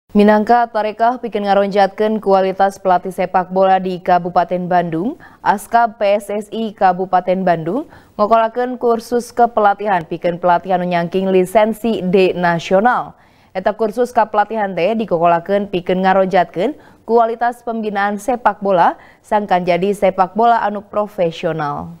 Minangka tarekah pikeun ngaronjatkeun kualitas pelatih sepak bola di Kabupaten Bandung, Askab PSSI Kabupaten Bandung ngokolakeun kursus kepelatihan pikeun pelatih anu nyangking lisensi D nasional. Eta kursus kapelatihan teh dikokolakeun pikeun ngaronjatkeun kualitas pembinaan sepak bola sangkan jadi sepak bola anu profesional.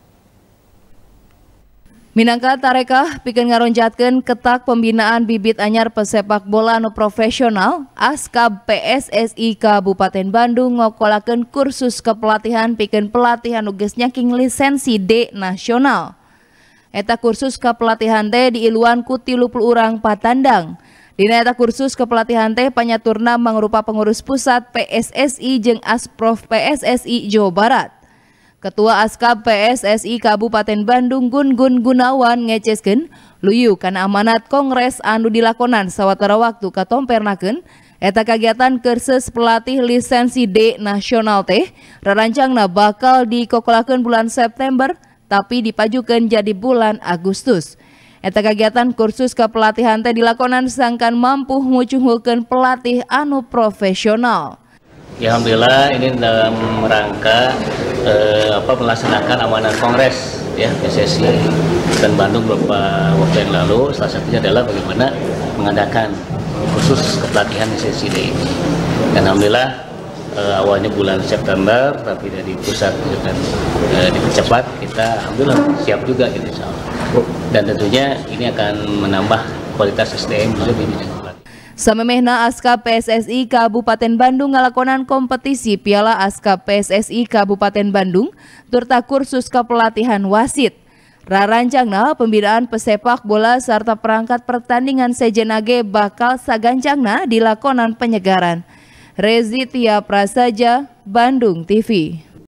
Minangka tarekah pikeun ngaronjatkeun ketak pembinaan bibit anyar pesepak bola anu profesional, Askab PSSI Kabupaten Bandung ngokolakeun kursus kepelatihan pikeun pelatih anu geus nyangking lisensi D nasional. Eta kursus kepelatihan teh diiluan ku 30 urang patandang. Dina eta kursus kepelatihan teh panyaturna mangrupa pengurus pusat PSSI jeung Asprof PSSI Jawa Barat. Ketua Askab PSSI Kabupaten Bandung Gun Gunawan ngeceskeun luyu kana amanat kongres anu dilakonan sawatara waktu katompernakeun eta kagiatan kursus pelatih lisensi D nasional teh rarancangna bakal dikokolakeun bulan September tapi dipajukeun jadi bulan Agustus. Eta kagiatan kursus kepelatihan teh dilakonan sangkan mampu ngucunghulkeun pelatih anu profesional. Ya, alhamdulillah ini dalam rangka melaksanakan amanat kongres ya PSSI dan Bandung beberapa waktu yang lalu. Salah satunya adalah bagaimana mengadakan khusus kepelatihan lisensi D ini. Dan alhamdulillah awalnya bulan September tapi dari pusat dengan dipercepat, kita alhamdulillah siap juga gitu insyaallah. Dan tentunya ini akan menambah kualitas SDM juga di bidang. Samemehna Askab PSSI Kabupaten Bandung ngalakonan kompetisi Piala Askab PSSI Kabupaten Bandung turta kursus kepelatihan wasit. Rarancangna pembinaan pesepak bola serta perangkat pertandingan sejenage bakal sagancangna dilakonan penyegaran. Rezi Tia Prasaja, Bandung TV.